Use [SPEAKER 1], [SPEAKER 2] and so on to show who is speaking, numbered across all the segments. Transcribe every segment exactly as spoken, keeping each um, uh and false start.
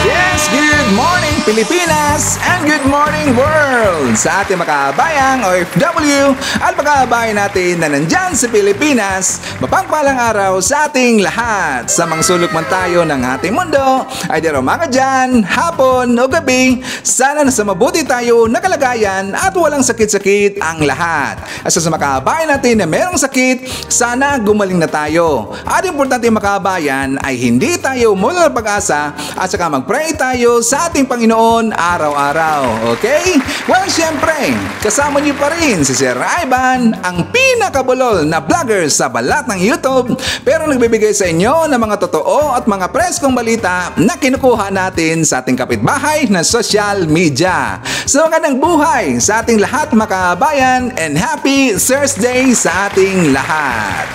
[SPEAKER 1] Yes, good morning Pilipinas and good morning world sa ating makabayang O F W at makabayan natin na nandyan sa Pilipinas. Mapagpalang araw sa ating lahat. Sa mga sulok man tayo ng ating mundo, ay di umaga dyan, hapon o gabi, sana nasa mabuti tayo na kalagayan at walang sakit-sakit ang lahat. At sa makabayan natin na merong sakit, sana gumaling na tayo. At importante makabayan ay hindi tayo mula ng pag-asa at saka mag-pray tayo sa ating Panginoon araw-araw. Okay? Well, syempre, kasama niyo pa rin si Sir Ivan, ang pinakabulol na vlogger sa balat ng YouTube, pero nagbibigay sa inyo ng mga totoo at mga preskong balita na kinukuha natin sa ating kapitbahay na social media. So, magandang buhay sa ating lahat makabayan and happy Thursday sa ating lahat.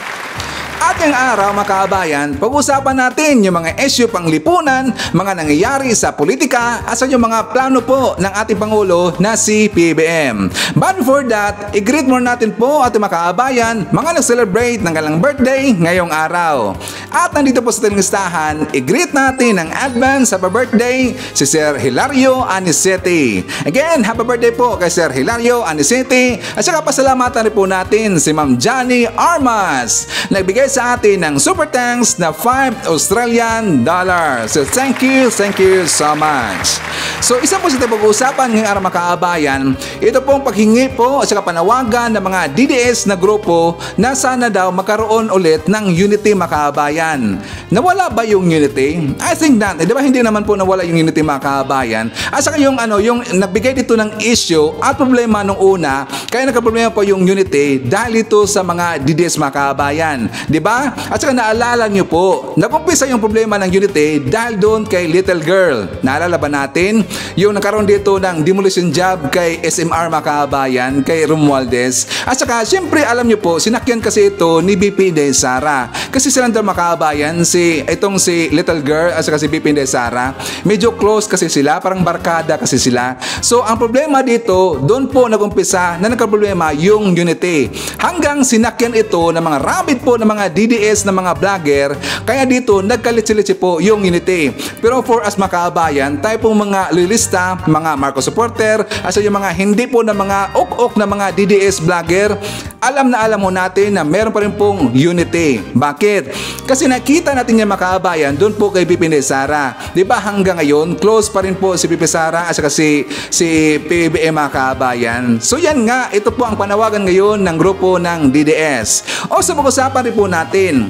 [SPEAKER 1] Ating araw makabayan, pag-usapan natin yung mga issue panglipunan, mga nangyayari sa politika at sa yung mga plano po ng ating Pangulo na si P B M. But before that, i-greet more natin po ating makabayan, mga nag-celebrate ng kanilang birthday ngayong araw. At nandito po sa ating listahan, i-greet natin ng advance happy birthday si Sir Hilario Anicete. Again, happy birthday po kay Sir Hilario Anicete at saka pasalamatan rin po natin si Ma'am Johnny Armas. Nagbigay sa atin ng super thanks na five Australian dollars. So thank you, thank you so much. So isa po sa pag-uusapan ngayong araw makaabayan, ito pong paghingi po at saka panawagan ng mga D D S na grupo na sana daw magkaroon ulit ng unity makaabayan. Nawala ba yung unity? I think not. Eh, di ba hindi naman po nawala yung unity makaabayan? At saka yung ano, yung nagbigay dito ng issue at problema nung una, kaya nagka-problema po yung unity dahil ito sa mga D D S makaabayan. Di ba? At saka naalala nyo po, nakumpisa yung problema ng unity dahil doon kay Little Girl. Naalala ba natin? Yung nagkaroon dito ng demolition job kay S M R Makabayan, kay Romualdez. At saka, syempre, alam nyo po, sinakyan kasi ito ni B P Inday Sara. Kasi silang daw Makabayan, si, itong si Little Girl at saka si B P Inday Sara, medyo close kasi sila, parang barkada kasi sila. So, ang problema dito, doon po nagumpisa na nagkaproblema yung unity. Hanggang sinakyan ito ng mga rabbit po ng mga D D S na mga vlogger, kaya dito nagkalitsi-litsi po yung unity. Pero for us makabayan, tayo pong mga lilista, mga Marcos supporter, asa yung mga hindi po na mga ok-ok na mga D D S vlogger, alam na alam mo natin na meron pa rin pong unity. Bakit? Kasi nakita natin yung makabayan doon po kay B P Inday Sara. Di ba hanggang ngayon, close pa rin po si P P Sara at saka si, si P B M makabayan. So yan nga, ito po ang panawagan ngayon ng grupo ng D D S. O sa pag-usapan rin po natin,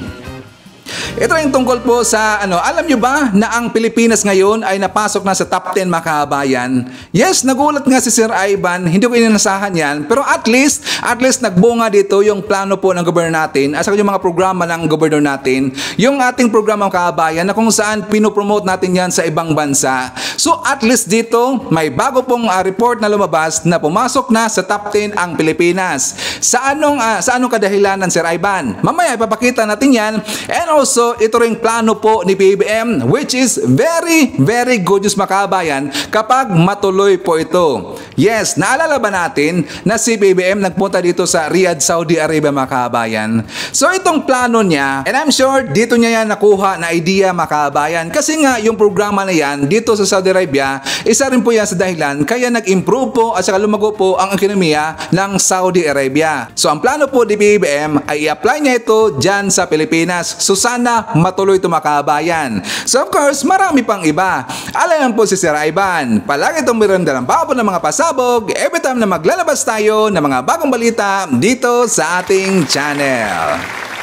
[SPEAKER 1] ito yung tungkol po sa ano, alam nyo ba na ang Pilipinas ngayon ay napasok na sa top ten makabayan? Yes, nagulat nga si Sir Ivan, hindi ko inanasahan yan, pero at least, at least nagbunga dito yung plano po ng gobyerno natin at saka yung mga programa ng gobyerno natin, yung ating programa makabayan na kung saan pinopromote natin yan sa ibang bansa. So at least dito, may bago pong uh, report na lumabas na pumasok na sa top ten ang Pilipinas. Sa anong, uh, sa anong kadahilanan, Sir Ivan? Mamaya ipapakita natin yan. And also, ito ring plano po ni P B M, which is very, very good news makabayan kapag matuloy po ito. Yes, naalala ba natin na si P B M nagpunta dito sa Riyadh, Saudi Arabia makabayan? So itong plano niya, and I'm sure dito niya yan nakuha na idea makabayan. Kasi nga yung programa na yan dito sa Saudi Arabia, isa rin po yan sa dahilan kaya nag-improve po at saka lumago po ang ekonomiya ng Saudi Arabia. So ang plano po ni P B M ay i-apply niya ito dyan sa Pilipinas. So sana matuloy ito makabayan. So of course, marami pang iba. Alam po si Sir Ivan, palagi itong miranda ng babo ng mga pasabog every time na maglalabas tayo ng mga bagong balita dito sa ating channel.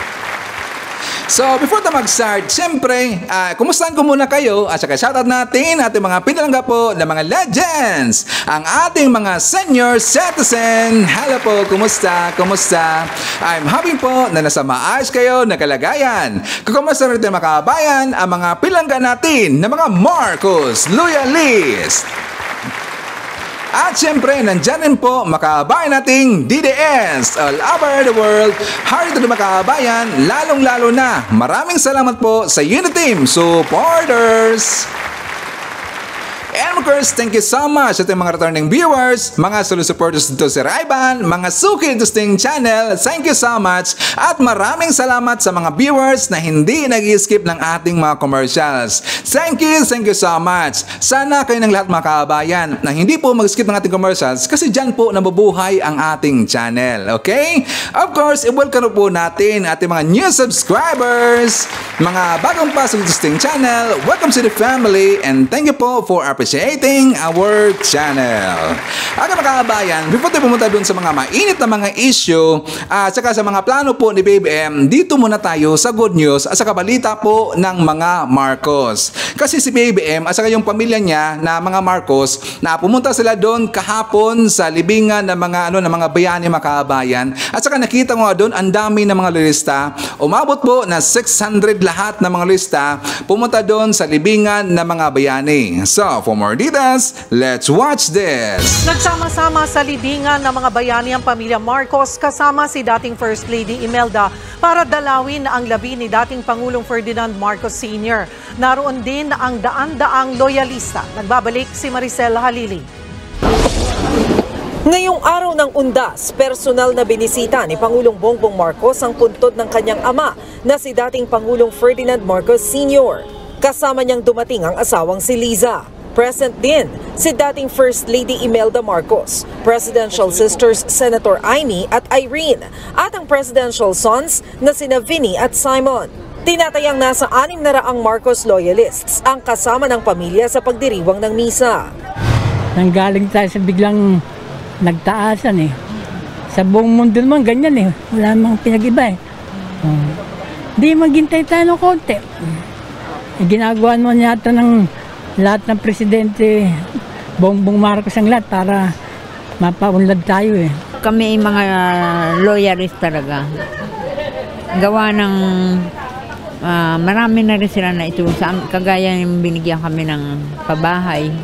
[SPEAKER 1] So, before tayo mag-start, siyempre, uh, kumustahan ko muna kayo at saka shoutout natin ating mga pinalangga po ng mga legends, ang ating mga senior citizen. Hello po, kumusta? Kumusta? I'm happy po na nasa maayos kayo na kalagayan. Kukumusta rin tayo makabayan ang mga pinalangga natin ng mga Marcos Loyalist. At syempre, nandyan rin po makabayan nating D D S all over the world. Harito na makabayan, lalong-lalo na. Maraming salamat po sa Unity Team supporters. And of course, thank you so much sa ating mga returning viewers, mga solid supporters dito sa Rayban, mga Suki Interesting Channel. Thank you so much at maraming salamat sa mga viewers na hindi nag-skip ng ating mga commercials. Thank you, thank you so much. Sana kayo ng lahat mga kabayan na hindi po mag-skip ng ating commercials kasi dyan po nabubuhay ang ating channel. Okay? Of course, i-welcome po natin ating mga new subscribers, mga bagong pasok Interesting Channel. Welcome to the family and thank you po for appreciating our channel. Okay mga kabayan, before tayo pumunta dun sa mga mainit na mga issue at uh, saka sa mga plano po ni B B M, dito muna tayo sa good news at sa kabalita po ng mga Marcos. Kasi si B B M at saka yung pamilya niya na mga Marcos na pumunta sila doon kahapon sa libingan ng mga ano ng mga bayani mga kabayan. At saka nakita mo doon ang dami ng mga lista. Umabot po na six hundred lahat ng mga lista pumunta doon sa libingan ng mga bayani. So, for more details, let's watch this.
[SPEAKER 2] Nagsama-sama sa libingan ng mga bayani ang pamilya Marcos kasama si dating First Lady Imelda para dalawin ang labi ni dating Pangulong Ferdinand Marcos Senior Naroon din ang daan-daang loyalista. Nagbabalik si Maricel Halili. Ngayong araw ng undas, personal na binisita ni Pangulong Bongbong Marcos ang puntod ng kanyang ama na si dating Pangulong Ferdinand Marcos Senior Kasama niyang dumating ang asawang si Liza. Present din si dating First Lady Imelda Marcos, Presidential Sisters Senator Amy at Irene, at ang Presidential Sons na sina Vinny at Simon. Tinatayang nasa anim na raang Marcos loyalists ang kasama ng pamilya sa pagdiriwang ng misa.
[SPEAKER 3] Nanggaling tayo sa biglang nagtaasan eh. Sa buong mundo naman ganyan eh. Wala namang pinag-iba eh. Hindi um, maghintay tayo ng konti. Eh, ginagawa naman yata ng lahat ng presidente, Bongbong Marcos ang lahat para mapaunlad tayo eh.
[SPEAKER 4] Kami ay mga loyalist talaga. Gawa ng uh, marami na rin sila na ito. Sa, kagaya yung binigyan kami ng pabahay.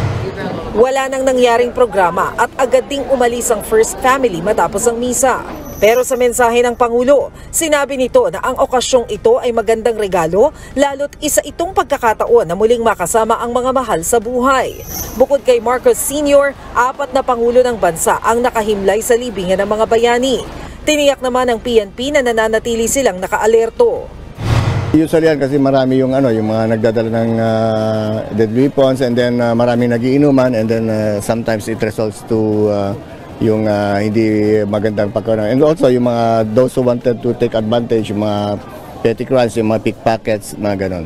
[SPEAKER 2] Wala nang nangyaring programa at agad ding umalis ang First Family matapos ang misa. Pero sa mensahe ng Pangulo, sinabi nito na ang okasyong ito ay magandang regalo, lalo't isa itong pagkakataon na muling makasama ang mga mahal sa buhay. Bukod kay Marcos Senior, apat na Pangulo ng bansa ang nakahimlay sa libingan ng mga bayani. Tiniyak naman ng P N P na nananatili silang nakaalerto.
[SPEAKER 5] Usually yan kasi marami yung ano yung mga nagdadala ng uh, deadly weapons and then uh, marami nagiinuman and then uh, sometimes it results to uh, yung uh, hindi magandang pagkaroon. And also yung mga those who wanted to take advantage, yung mga petty crimes, yung mga pickpockets, mga ganon.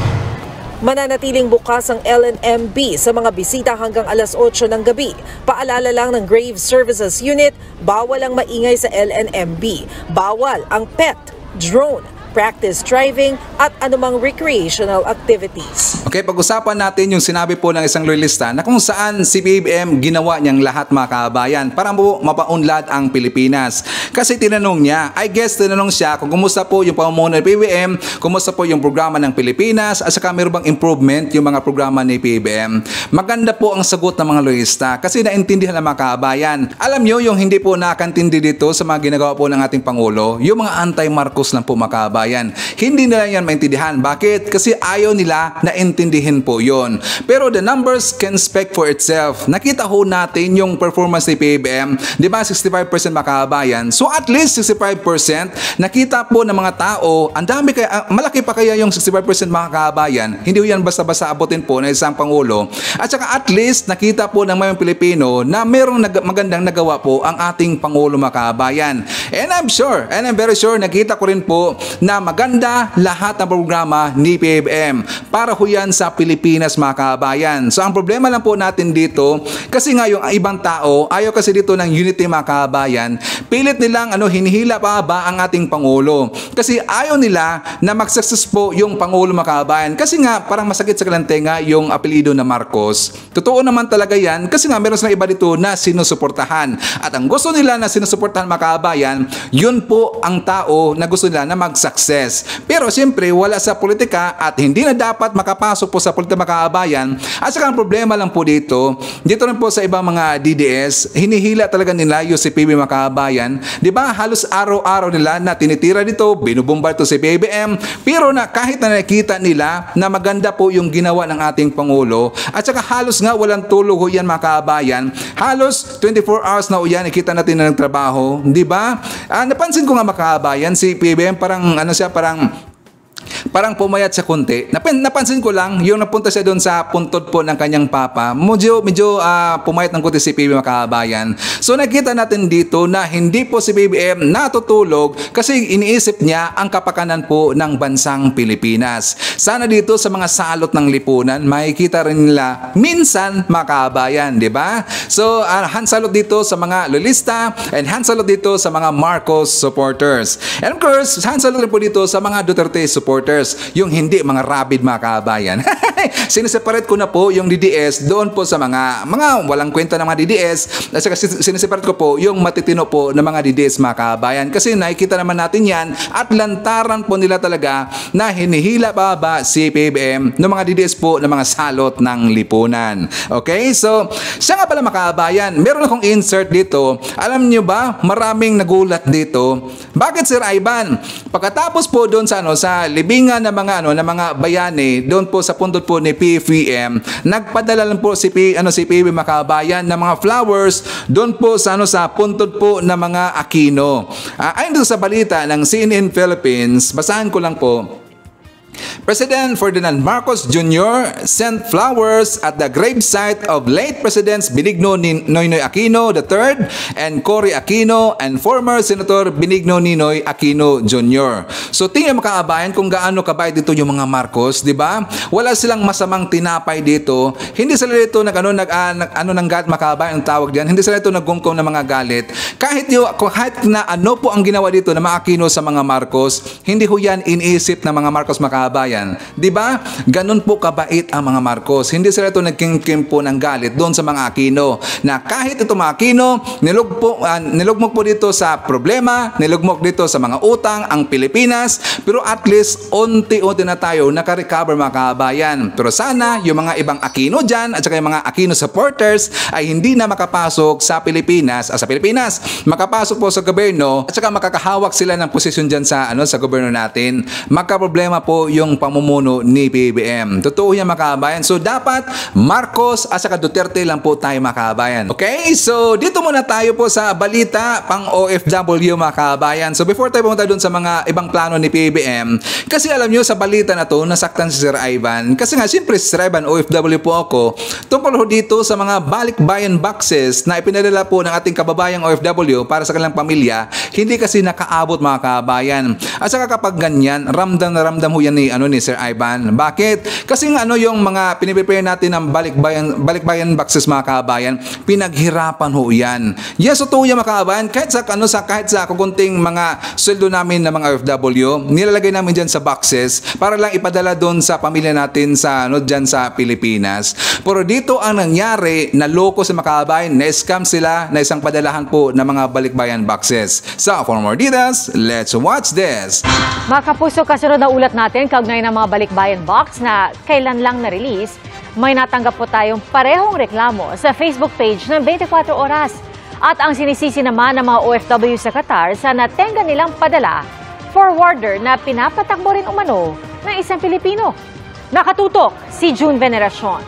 [SPEAKER 2] Mananatiling bukas ang L N M B sa mga bisita hanggang alas otso ng gabi. Paalala lang ng Grave Services Unit, bawal ang maingay sa L N M B. Bawal ang pet, drone, practice driving at anumang recreational activities.
[SPEAKER 1] Okay, pag-usapan natin yung sinabi po ng isang loyalista na kung saan si B B M ginawa niyang lahat mga kabayan para mo mapaunlad ang Pilipinas. Kasi tinanong niya, I guess tinanong siya kung kumusta po yung pamumuno ng P B M, kumusta po yung programa ng Pilipinas, at saka meron bang improvement yung mga programa ni P B M. Maganda po ang sagot ng mga loyalista kasi naintindihan ng mga kabayan. Alam nyo yung hindi po nakantindi dito sa mga ginagawa po ng ating Pangulo, yung mga anti-Marcos lang po mga kabayan. Yan. Hindi nila yan maintindihan. Bakit? Kasi ayaw nila na intindihin po yon. Pero the numbers can speak for itself. Nakita ho natin yung performance ni P B M. Di ba sixty-five percent makabayan? So at least sixty-five percent nakita po ng mga tao. Ang dami kaya, malaki pa kaya yung sixty-five percent makabayan. Hindi ho yan basta-basta abutin po ng isang Pangulo. At saka at least nakita po ng mayong Pilipino na merong nag magandang nagawa po ang ating Pangulo makabayan. And I'm sure, and I'm very sure, nakita ko rin po na maganda lahat ng programa ni P B M para ho yan sa Pilipinas mga kabayan. So ang problema lang po natin dito, kasi nga yung ibang tao ayaw kasi dito ng unity mga kabayan, pilit nilang ano, hinihila pa ba ang ating Pangulo. Kasi ayaw nila na mag-success po yung Pangulo mga kabayan. Kasi nga parang masakit sa kalantenga yung apelido na Marcos. Totoo naman talaga yan kasi nga meron silang iba dito na sinusuportahan. At ang gusto nila na sinusuportahan mga kabayan, yun po ang tao na gusto nila na mag-success boxes. Pero siyempre, wala sa politika at hindi na dapat makapasok po sa politika mga kababayan. At saka ang problema lang po dito, dito rin po sa ibang mga D D S, hinihila talaga nila yung si P B M mga kababayan. Di ba? Halos araw-araw nila na tinitira dito, binubumba ito si P B M, pero na kahit na nakita nila na maganda po yung ginawa ng ating Pangulo, at saka halos nga walang tulog ho yan mga kababayan, halos twenty-four hours na ho yan, nakita natin na nagtrabaho, di ba? Ah, napansin ko nga mga kababayan, si P B M parang ano siya, parang parang pumayat sa konti. Napan, napansin ko lang, yung napunta siya doon sa puntod po ng kanyang papa, medyo, medyo uh, pumayat ng konti si P B M mga kababayan. So nakita natin dito na hindi po si P B M natutulog kasi iniisip niya ang kapakanan po ng bansang Pilipinas. Sana dito sa mga salot ng lipunan, makikita rin nila minsan mga kababayan, di ba? So uh, hand salute dito sa mga lolista and hand salute dito sa mga Marcos supporters. And of course, hand salute rin po dito sa mga Duterte supporters, yung hindi mga rabid mga kababayan. Siniseparate ko na po yung D D S doon po sa mga mga walang kwenta ng mga D D S, at saka siniseparate ko po yung matitino po ng mga D D S mga kababayan, kasi nakikita naman natin yan at lantaran po nila talaga na hinihila pa ba si P B M ng mga D D S po ng mga salot ng lipunan. Okay, so siya nga pala mga kababayan, meron akong insert dito. Alam niyo ba, maraming nagulat dito. Bakit Sir Ivan? Pagkatapos po doon sa ano sa libingan ng mga ano ng mga bayani doon po sa puntod po ni P F M, nagpadala lang po si P, ano si P B mga kababayan ng mga flowers doon po sa ano sa puntod po ng mga Aquino. Uh, ayon dito sa balita ng C N N Philippines, basahan ko lang po. President Ferdinand Marcos Junior sent flowers at the gravesite of late Presidents Benigno Noynoy Aquino the third and Cory Aquino and former Senator Benigno Ninoy Aquino Junior So tingnan mga kababayan kung gaano kabait dito yung mga Marcos, di ba? Wala silang masamang tinapay dito. Hindi sila dito nag ano nag, uh, nag ano nang galit mga kababayan ang tawag diyan. Hindi sila dito naggumkom ng mga galit. Kahit yung kahit na ano po ang ginawa dito ng mga Aquino sa mga Marcos, hindi ho yan iniisip ng mga Marcos mga kababayan. Di ba? Ganun po kabait ang mga Marcos. Hindi sila ito nagkim-kim po ng galit doon sa mga Aquino. Na kahit ito mga Aquino, nilugpo, uh, nilugmok po dito sa problema, nilugmok dito sa mga utang ang Pilipinas, pero at least unti-unti na tayo nakarecover mga kababayan. Pero sana yung mga ibang Aquino dyan at saka yung mga Aquino supporters ay hindi na makapasok sa Pilipinas, ah, sa Pilipinas, makapasok po sa gobyerno at saka makakahawak sila ng posisyon dyan sa, ano, sa gobyerno natin. Magkaproblema po yung pamumuno ni P B M. Totoo yan mga kababayan. So dapat Marcos at saka Duterte lang po tayo mga kababayan. Okay? So dito muna tayo po sa balita pang O F W mga kababayan. So before tayo pumunta dun sa mga ibang plano ni P B M, kasi alam nyo sa balita na to, nasaktan si Sir Ivan. Kasi nga siyempre si Sir Ivan, O F W po ako, tungkol ho dito sa mga balikbayan boxes na ipinadala po ng ating kababayang O F W para sa kanilang pamilya, hindi kasi nakaabot mga kababayan. At saka kapag ganyan, ramdam na ramdam ho yan ni ano ni Sir Ivan. Bakit? Kasi nga ano yung mga piniprepare natin ng balikbayan balikbayan boxes mga kababayan, pinaghirapan ho yan. Yes, totoo yan mga kababayan. Kahit sa ano sa kahit sa kukunting mga sweldo namin ng mga O F W, nilalagay namin diyan sa boxes para lang ipadala doon sa pamilya natin sa ano diyan sa Pilipinas. Pero dito ang nangyari, naloko sa mga kababayan, na-scam sila na isang padalahan po ng mga balikbayan boxes. So, for more details, let's watch this.
[SPEAKER 6] Mga kapuso, kasunod na ulat natin kaugnay ng mga balikbayan box na kailan lang na-release, may natanggap po tayong parehong reklamo sa Facebook page ng twenty-four oras. At ang sinisisi naman ng mga O F W sa Qatar sa natenga nilang padala, forwarder na pinapatakbo rin umano ng isang Pilipino. Nakatutok si June Veneracion.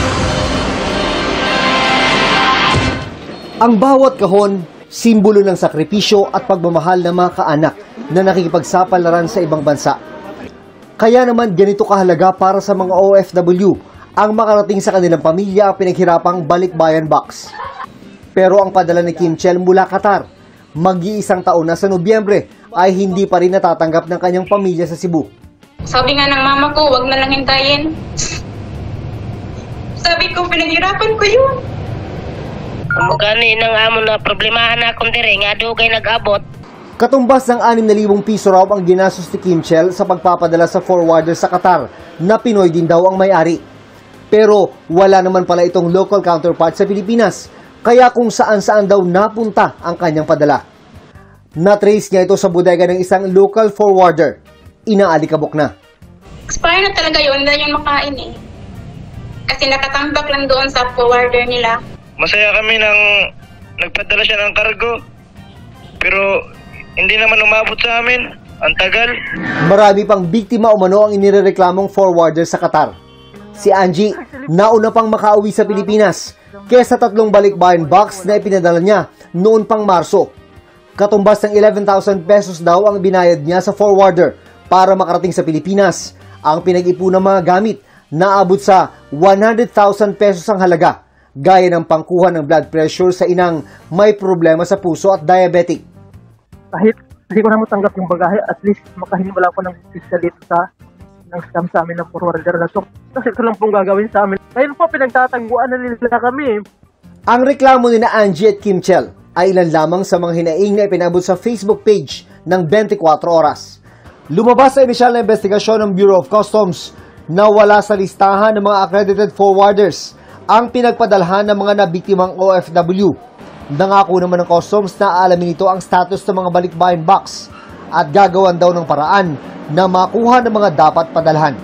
[SPEAKER 7] Ang bawat kahon, simbolo ng sakripisyo at pagmamahal ng mga kaanak na nakikipagsapalaran sa ibang bansa. Kaya naman ganito kahalaga para sa mga O F W ang makarating sa kanilang pamilya ang pinaghirapang balikbayan box. Pero ang padala ni Kim Chel mula Qatar, mag-iisang taon na sa Nobyembre, ay hindi pa rin natatanggap ng kanyang pamilya sa Cebu.
[SPEAKER 8] Sabi nga ng mama ko, wag na lang hintayin. Sabi ko, pinaghirapan ko yun.
[SPEAKER 9] Gani nang amo na problemahan na akong dire nga dugay nag-abot.
[SPEAKER 7] Katumbas ng anim na libong piso raw ang ginastos ni Kim Chel sa pagpapadala sa forwarder sa Qatar na Pinoy din daw ang may-ari. Pero wala naman pala itong local counterpart sa Pilipinas, kaya kung saan-saan daw napunta ang kanyang padala. Na-trace niya ito sa bodega ng isang local forwarder. inaalikabok na.
[SPEAKER 8] Expire na talaga yun, hindi yun makain eh. Kasi nakatambak lang doon sa forwarder nila.
[SPEAKER 9] Masaya kami nang nagpadala siya ng kargo. Pero hindi naman umabot sa amin. Ang tagal.
[SPEAKER 7] Marami pang biktima umano ang inirereklamong forwarder sa Qatar. Si Angie, nauna pang makauwi sa Pilipinas kesa tatlong balikbayan box na ipinadala niya noon pang Marso. Katumbas ng eleven thousand pesos daw ang binayad niya sa forwarder para makarating sa Pilipinas. Ang pinag-ipunan ng mga gamit naabot sa one hundred thousand pesos ang halaga, gaya ng pangkuha ng blood pressure sa inang may problema sa puso at diabetic.
[SPEAKER 10] Kahit hindi ko na matanggap yung bagahe, at least makahinwala ko ng pistalit sa ng scam sa amin ng forwarder na to. Kasi ito lang pong gagawin sa amin. Ngayon po, pinagtatangguan na nila kami.
[SPEAKER 7] Ang reklamo ni na Angie at Kim Chel ay ilan lamang sa mga hinaing na ipinabot sa Facebook page ng twenty-four oras. Lumabas sa inisyal na investigasyon ng Bureau of Customs na wala sa listahan ng mga accredited forwarders ang pinagpadalhan ng mga nabiktimang O F W. Nangako naman ng Customs na alamin ito ang status ng mga balikbayan box at gagawan daw ng paraan na makuha ng mga dapat padalhan.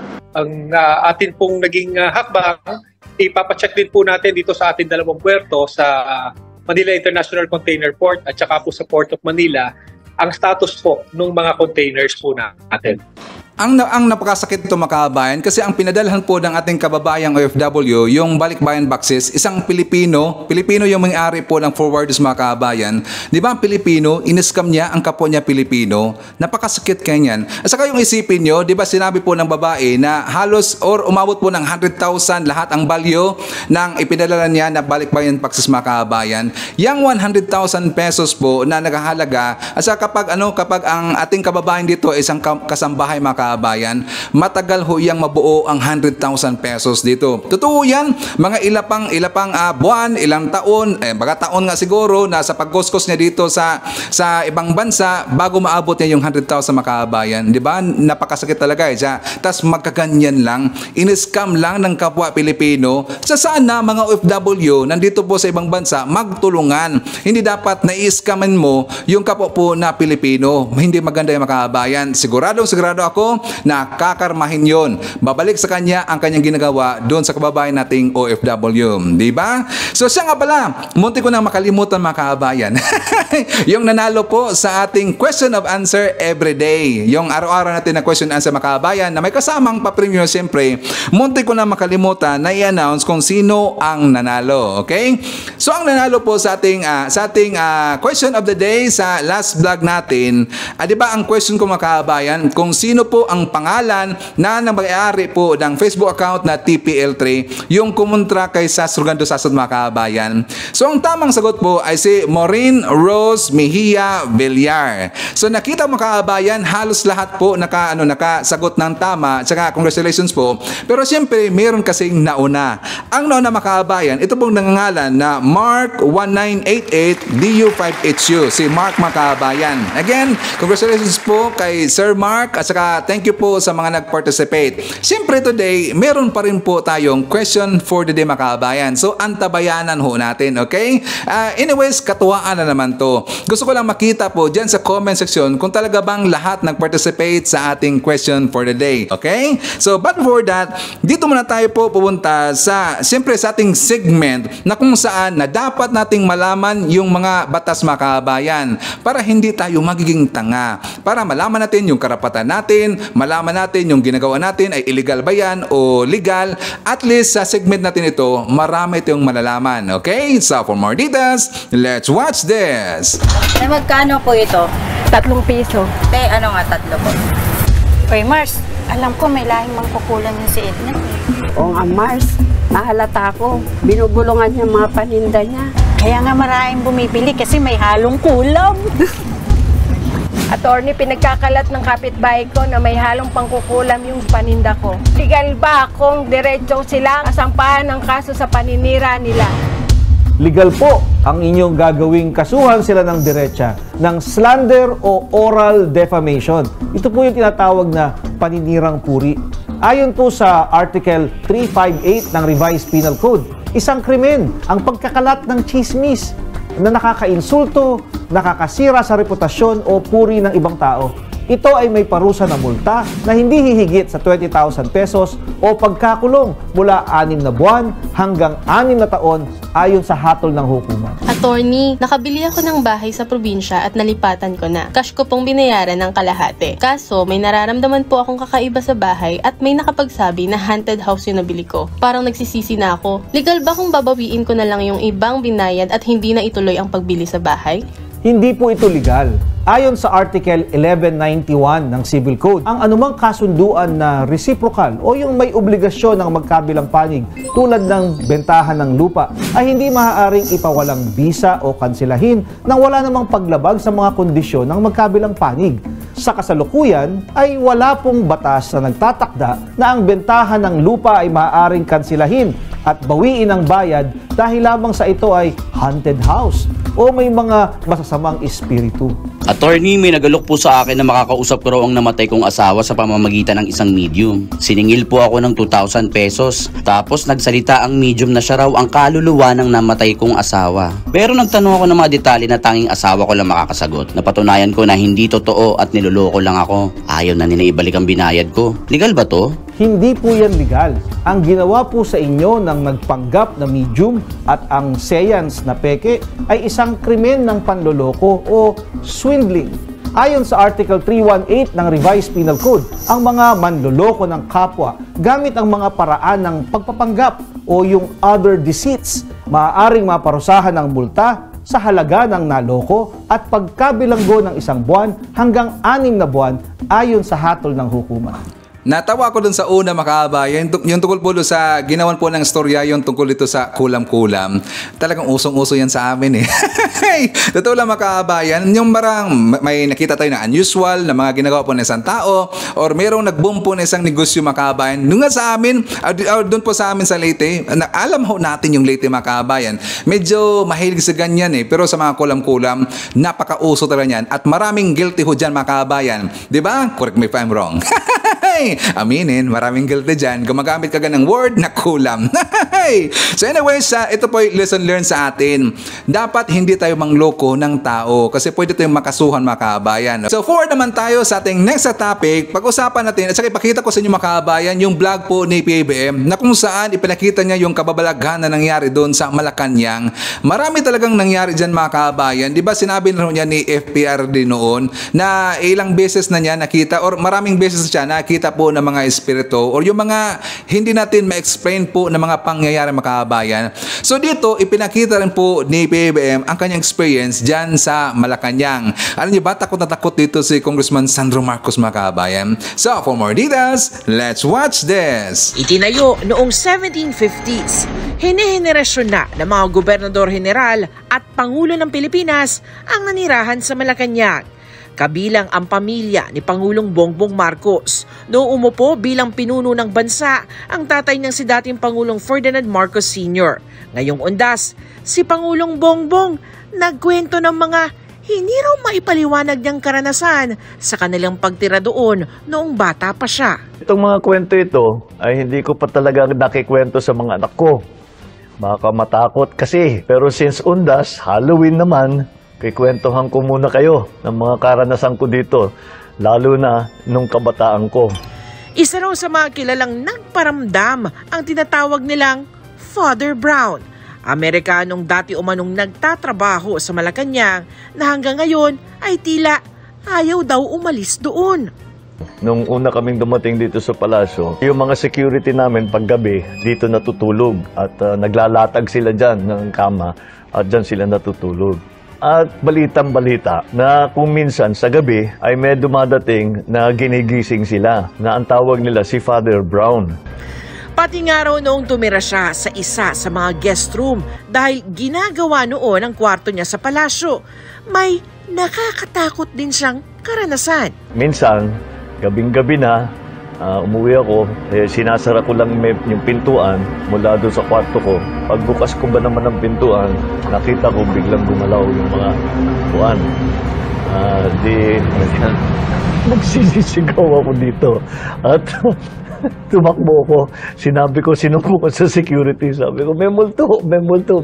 [SPEAKER 11] Ang uh, atin pong naging uh, hakbang, ipapacheck din po natin dito sa ating dalawang puerto sa uh, Manila International Container Port at saka po sa Port of Manila ang status po ng mga containers po natin.
[SPEAKER 1] Ang, ang napakasakit ito, mga kababayan, kasi ang pinadalhan po ng ating kababayang O F W, yung balikbayan boxes, isang Pilipino, Pilipino yung may-ari po ng forwarders, mga kababayan. Di ba ang Pilipino, iniskam niya ang kapwa niya Pilipino? Napakasakit kanyan. At saka yung isipin nyo, di ba sinabi po ng babae na halos or umabot po ng one hundred thousand lahat ang value ng ipinadala niya na balikbayan boxes, mga kababayan. Yang one hundred thousand pesos po na nagahalaga, at saka kapag, ano, kapag ang ating kababayan dito ay isang kasambahay, mga kababayan, matagal ho iyang mabuo ang one hundred thousand pesos dito. Totoo yan, mga ilapang ilapang uh, buwan, ilang taon, eh, baga taon nga siguro na sa pagkuskos niya dito sa sa ibang bansa bago maabot niya yung one hundred thousand, mga kababayan. Di ba? Napakasakit talaga eh. Tapos magkaganyan lang, in-scam lang ng kapwa Pilipino. Sa saan na mga O F W nandito po sa ibang bansa magtulungan. Hindi dapat na i-scamin mo yung kapwa po na Pilipino. Hindi maganda yung, mga kababayan. Sigurado, sigurado ako na kakarmahin yon. Babalik sa kanya ang kanyang ginagawa doon sa kababayan nating O F W. Di ba? So siya nga pala, munti ko nang makalimutan, mga kababayan. Yung nanalo po sa ating question of answer every day. Yung araw-araw natin na question answer, mga kababayan, na may kasamang pa-premium siyempre, munti ko nang makalimutan na i-announce kung sino ang nanalo. Okay? So ang nanalo po sa ating uh, sa ating uh, question of the day sa last vlog natin, uh, di ba ang question ko, mga kababayan, kung sino po ang pangalan na nag-ari po ng Facebook account na T P L three, yung kumontra kay Sas Rugando Sasod, mga kababayan. So ang tamang sagot po ay si Maureen Rose Mejia Villar. So nakita, mga kababayan, halos lahat po naka, ano, nakasagot ng tama. Tsaka congratulations po. Pero siyempre, meron kasing nauna. Ang nauna, mga kababayan, ito pong nangangalan na Mark one nine eight eight D U five H U. Si Mark, mga kababayan. Again, congratulations po kay Sir Mark at saka thank you po sa mga nag-participate. Siyempre today, meron pa rin po tayong question for the day, mga kababayan. So antabayanan ho natin, okay? Uh, anyways, katuwaan na naman to. Gusto ko lang makita po dyan sa comment section kung talaga bang lahat nag-participate sa ating question for the day, okay? So but before that, dito muna tayo po pupunta sa, siyempre sa ating segment na kung saan na dapat nating malaman yung mga batas, mga kababayan, para hindi tayo magiging tanga. Para malaman natin yung karapatan natin, malaman natin yung ginagawa natin ay illegal ba yan o legal. At least sa segment natin ito, marami itong malalaman. Okay? So for more details, let's watch this.
[SPEAKER 12] Ay, magkano po ito?
[SPEAKER 13] Tatlong piso.
[SPEAKER 12] Te, ano nga tatlo po?
[SPEAKER 13] Oy, Mars, alam ko may lahing mangkukulan niya si Edna. Oo nga, Mars. Nahalata ko. Binubulungan niya mga paninda niya. Kaya nga maraming bumibili kasi may halong kulam.
[SPEAKER 14] Attorney, pinagkakalat ng kapitbahay ko na may halong pangkukulam yung paninda ko. Legal ba kung diretso silang asampahan ng kaso sa paninira nila?
[SPEAKER 15] Legal po ang inyong gagawing kasuhan sila ng diretsa ng slander o oral defamation. Ito po yung tinatawag na paninirang puri. Ayon po sa Article three fifty-eight ng Revised Penal Code, isang krimen ang pagkakalat ng chismis na nakakainsulto, nakakasira sa reputasyon o puri ng ibang tao. ito ay may parusa na multa na hindi hihigit sa twenty thousand pesos o pagkakulong mula anim na buwan hanggang anim na taon ayon sa hatol ng hukuman.
[SPEAKER 16] Attorney, nakabili ako ng bahay sa probinsya at nalipatan ko na. Cash ko pong binayaran ng kalahati. Kaso, may nararamdaman po akong kakaiba sa bahay at may nakapagsabi na haunted house yung nabili ko. Parang nagsisisi na ako. Legal ba kung babawiin ko na lang yung ibang binayad at hindi na ituloy ang pagbili sa bahay?
[SPEAKER 15] Hindi po ito legal. Ayon sa Article eleven ninety-one ng Civil Code, ang anumang kasunduan na reciprocal o yung may obligasyon ng magkabilang panig tulad ng bentahan ng lupa ay hindi maaaring ipawalang bisa o kansilahin nang wala namang paglabag sa mga kondisyon ng magkabilang panig. Sa kasalukuyan ay wala pong batas na nagtatakda na ang bentahan ng lupa ay maaaring kansilahin at bawiin ang bayad dahil lamang sa ito ay haunted house o may mga masasamang espiritu.
[SPEAKER 17] Attorney, may nagalok po sa akin na makakausap ko raw ang namatay kong asawa sa pamamagitan ng isang medium. Siningil po ako ng two thousand pesos. Tapos nagsalita ang medium na siya raw ang kaluluwa ng namatay kong asawa. Pero nagtanong ako ng mga detalye na tanging asawa ko lang makakasagot. Napatunayan ko na hindi totoo at niloloko lang ako. Ayaw na nila ibalik ang binayad ko. Legal ba to?
[SPEAKER 15] Hindi po yan legal. Ang ginawa po sa inyo ng nagpanggap na medium at ang seance na peke ay isang krimen ng panloloko o swindling. Ayon sa Article three eighteen ng Revised Penal Code, ang mga manloloko ng kapwa gamit ang mga paraan ng pagpapanggap o yung other deceits, maaaring maparusahan ng multa sa halaga ng naloko at pagkabilanggo ng isang buwan hanggang anim na buwan ayon sa hatol ng hukuman.
[SPEAKER 1] Natawa ako dun sa una, makabayan, yung tungkol po sa ginawan po ng storya, yung tungkol dito sa kulam-kulam. Talagang usong-uso yan sa amin eh. Totoo lang, makabayan, yung marang may nakita tayo na unusual na mga ginagawa po ng isang tao or mayroong nag-boom po na isang negosyo, makabayan. Nung nga sa amin, uh, doon po sa amin sa Leyte, alam ho natin yung Leyte, makabayan. Medyo mahilig sa ganyan eh, pero sa mga kulam-kulam, napaka-uso talaga yan at maraming guilty ho dyan, makabayan. Diba? Correct me if I'm wrong. Aminin, maraming guilty dyan. Gumagamit ka ng word na kulam. So anyways, uh, ito po yung lesson learned sa atin. Dapat hindi tayo mangloko ng tao kasi pwede tayong makasuhan, mga kabayan. So forward naman tayo sa ating next topic. Pag-usapan natin at saka ipakita ko sa inyo, mga kabayan, yung vlog po ni P B M na kung saan ipinakita niya yung kababalaghan na nangyari doon sa Malacanang. Marami talagang nangyari dyan, mga kabayan. Di ba sinabi na niya ni F P R D noon na ilang beses na niya nakita or maraming beses siya nakita po ng mga espiritu or yung mga hindi natin ma-explain po ng mga pangyayari, mga kabayan. So dito, ipinakita rin po ni P B M ang kanyang experience dyan sa Malacanang. Alam niyo ba, takot na takot dito si Congressman Sandro Marcos, mga kabayan. So for more details, let's watch this.
[SPEAKER 18] Itinayo noong seventeen fifties, hinihenerasyon na ng mga gobernador general at Pangulo ng Pilipinas ang nanirahan sa Malacanang. Kabilang ang pamilya ni Pangulong Bongbong Marcos. Noong umupo bilang pinuno ng bansa, ang tatay niyang si dating Pangulong Ferdinand Marcos Senior Ngayong undas, si Pangulong Bongbong nagkwento ng mga hindi raw maipaliwanag niyang karanasan sa kanilang pagtira doon noong bata pa siya.
[SPEAKER 19] Itong mga kwento ito ay hindi ko pa talaga nakikwento sa mga anak ko. Baka matakot kasi. Pero since undas, Halloween naman, kikwentohan ko muna kayo ng mga karanasan ko dito, lalo na nung kabataan ko.
[SPEAKER 18] Isa raw sa mga kilalang nagparamdam ang tinatawag nilang Father Brown. Amerikanong dati umanong nagtatrabaho sa Malacanang na hanggang ngayon ay tila ayaw daw umalis doon.
[SPEAKER 19] Nung una kaming dumating dito sa palasyo, yung mga security namin paggabi dito natutulog at uh, naglalatag sila dyan ng kama at dyan sila natutulog. At balitang-balita na kung minsan sa gabi ay may dumadating na ginigising sila na ang tawag nila si Father Brown.
[SPEAKER 18] Pati nga raw noong tumira siya sa isa sa mga guest room dahil ginagawa noon ang kwarto niya sa palasyo, may nakakatakot din siyang karanasan.
[SPEAKER 19] Minsan, gabing-gabi na, uh, umuwi ako, eh, sinasara ko lang may, yung pintuan mula doon sa kwarto ko. Pagbukas ko ba naman ng pintuan, nakita ko biglang gumalaw yung mga buwan. Uh, di, nagsisisigaw ako dito. At tumakbo ko. Sinabi ko, sinuko ko sa security. Sabi ko, may multo, may multo.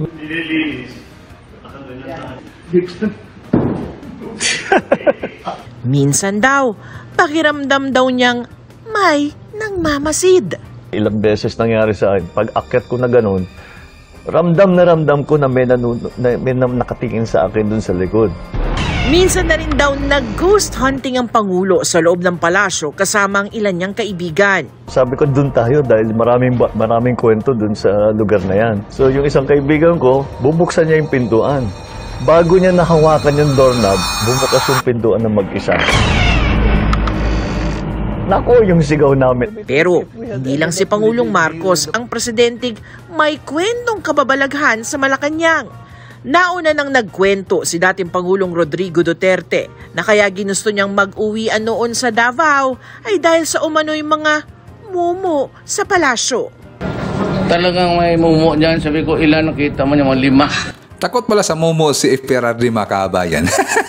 [SPEAKER 18] Minsan daw, pakiramdam daw niyang may nangmamasid.
[SPEAKER 19] Ilang beses nangyari sa akin, pag akyat ko na ganun, ramdam na ramdam ko na may, nanun, na, may nakatingin sa akin dun sa likod.
[SPEAKER 18] Minsan na rin daw nag-ghost hunting ang Pangulo sa loob ng palasyo kasama ang ilan niyang kaibigan.
[SPEAKER 19] Sabi ko dun tayo dahil maraming, maraming kwento dun sa lugar na yan. So yung isang kaibigan ko, bubuksan niya yung pintuan. Bago niya nahawakan yung doorknob, bumukas yung pintuan na mag-isa. Nako yung sigaw namin.
[SPEAKER 18] Pero hindi lang si Pangulong Marcos ang presidenteng may kwentong kababalaghan sa Malacanang. Nauna nang nagkwento si dating Pangulong Rodrigo Duterte na kaya ginusto niyang mag-uwian noon sa Davao ay dahil sa umano'y mga mumu sa palasyo.
[SPEAKER 20] Talagang may mumu dyan. Sabi ko, ilan nakita mo niya? Mga lima.
[SPEAKER 1] Takot pala sa Momo si F. Ferrari mga kabayan.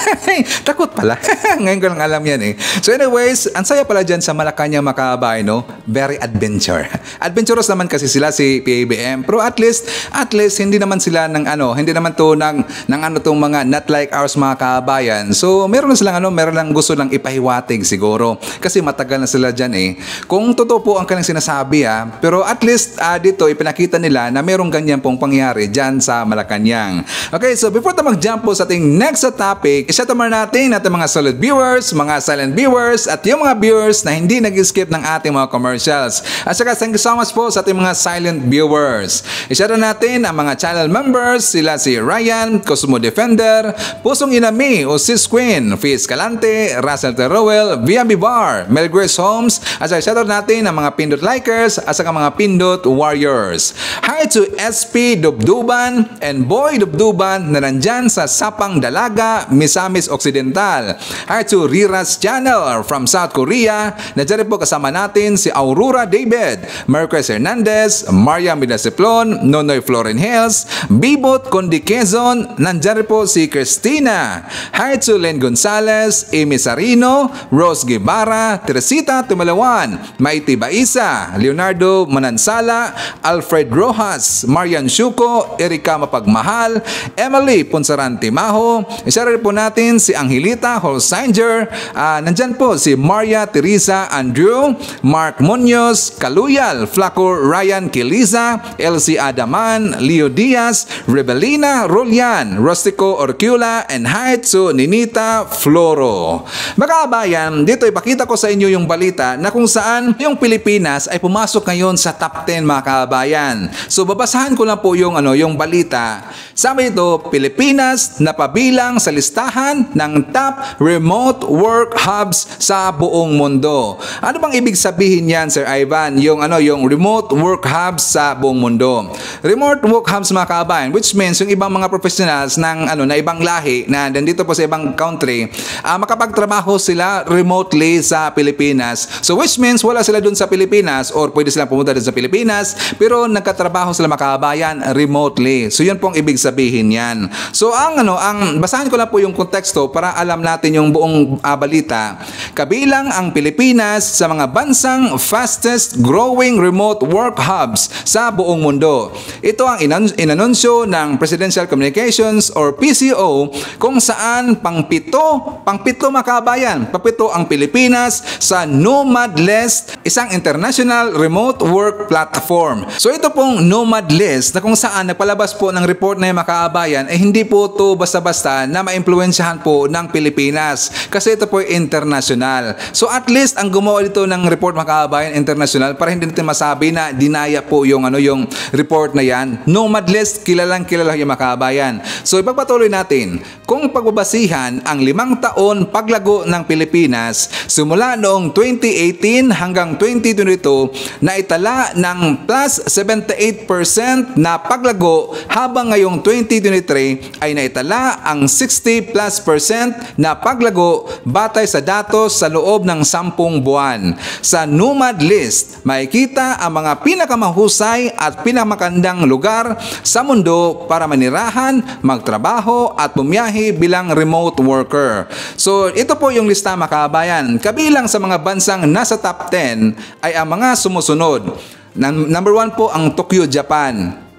[SPEAKER 1] Takot pala. Ngayon ko lang alam yan eh. So anyways, ang saya pala dyan sa Malacanang mga kabayan, no? Very adventure. Adventurous naman kasi sila si P A B M. Pero at least, at least, hindi naman sila ng ano, hindi naman to ng, ng ano tong mga not like ours mga kabayan. So meron na silang ano, meron lang gusto lang ipahiwatig siguro. Kasi matagal na sila dyan eh. Kung totoo po ang kanilang sinasabi ah, pero at least uh, dito ipinakita nila na merong ganyan pong pangyari dyan sa Malacanang. Okay, so before tayo mag-jump po sa ating next topic, isatamar natin natin mga solid viewers, mga silent viewers, at yung mga viewers na hindi nag-skip ng ating mga commercials. At saka thank you so much po sa ating mga silent viewers. Isara natin ang mga channel members, sila si Ryan, Cosmo Defender, Pusong Inami, o Sis Queen, Fiz Calante, Russell Terrowell, V M B Bar, Mel Grace Holmes, at saka isara natin ang mga pindot likers, at saka mga pindot warriors. Hi to S P Dubduban and Boy Dubduban na nandyan sa Sapang Dalaga, Misamis Occidental. Hi to Riras Channel from South Korea. Nandiyan po kasama natin si Aurora David, Mercres Hernandez, Maria Midasiplon, Nonoy Floren Hills, Bibot Condi Quezon. Nandiyan po si Christina. Hi to Len Gonzalez, Amy Sarino, Rose Guevara, Teresita Tumalawan, Maiti Baisa, Leonardo Manansala, Alfred Rojas, Marian Shuko, Erika Mapagmahal, Emily Ponsaranti Maho. Isara rin po natin si Angelita Holsinger. Uh, nandyan po si Maria Teresa Andrew, Mark Munoz, Kaluyal, Flaco Ryan Kiliza, Elsie Adaman, Leo Diaz, Rebelina Rolian, Rustico Orcula, and hi to Ninita Floro. Mga kabayan, dito ipakita ko sa inyo yung balita na kung saan yung Pilipinas ay pumasok ngayon sa top ten mga kabayan. So babasahan ko lang po yung, ano, yung balita. Sabi ito, Pilipinas napabilang sa listahan ng top remote work hubs sa buong mundo. Ano bang ibig sabihin yan, Sir Ivan? Yung ano, yung remote work hubs sa buong mundo. Remote work hubs mga kabayan, which means yung ibang mga professionals ng ano, na ibang lahi na nandito po sa ibang country, uh, makapagtrabaho sila remotely sa Pilipinas. So which means wala sila dun sa Pilipinas or pwede silang pumunta dun sa Pilipinas, pero nagkatrabaho sila mga kabayan remotely. So yun pong ibig sabihin yan. So ang ano, ang basahin ko lang po yung konteksto para alam natin yung buong uh, balita. Kabilang ang Pilipinas sa mga bansang fastest growing remote work hubs sa buong mundo. Ito ang inan inanunsyo ng Presidential Communications or P C O kung saan pangpito, pangpito makabayan, papito ang Pilipinas sa Nomad List, isang international remote work platform. So ito pong Nomad List na kung saan nagpalabas po ng report na yung makaabayan, eh hindi po to basta-basta na ma-impluensyahan po ng Pilipinas kasi ito po ay international. So at least ang gumawa dito ng report makaabayan international para hindi natin masabi na dinaya po yung ano yung report na yan. Nomad List, kilalang kilala yung makaabayan. So ipagpatuloy natin kung pagbabasihan ang limang taon paglago ng Pilipinas simula noong twenty eighteen hanggang twenty twenty-two na itala ng plus seventy-eight percent na paglago habang ngayong twenty twenty-three ay naitala ang sixty plus percent na paglago batay sa datos sa loob ng sampung buwan. Sa Nomad List, makikita ang mga pinakamahusay at pinamakandang lugar sa mundo para manirahan, magtrabaho at bumiyahe bilang remote worker. So ito po yung lista makabayan. Kabilang sa mga bansang nasa top ten ay ang mga sumusunod. Number one po ang Tokyo, Japan.